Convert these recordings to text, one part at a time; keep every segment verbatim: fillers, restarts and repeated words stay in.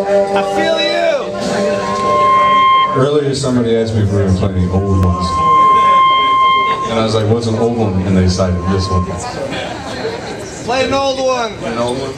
I feel you! Earlier somebody asked me if we were playing old ones. And I was like, what's an old one? And they cited this one. Play an old one! An old one?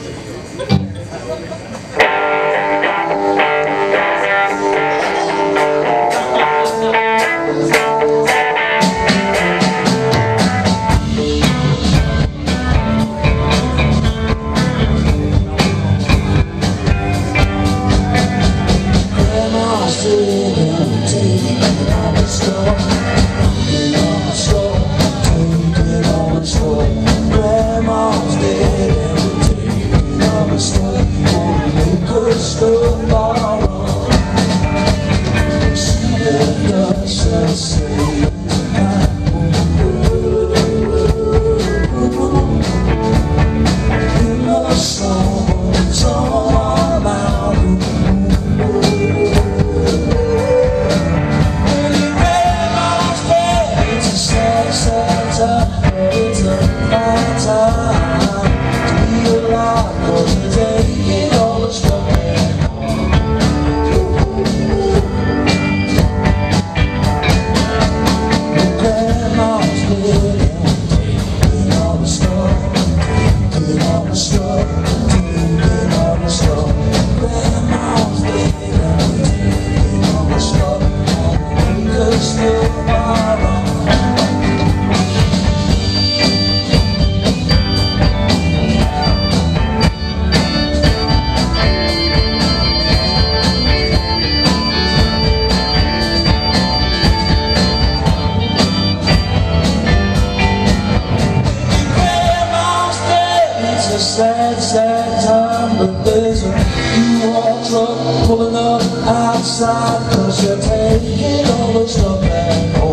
Sad, sad time, but there's a U-Haul truck pulling up outside, 'cause you're taking all the stuff back home.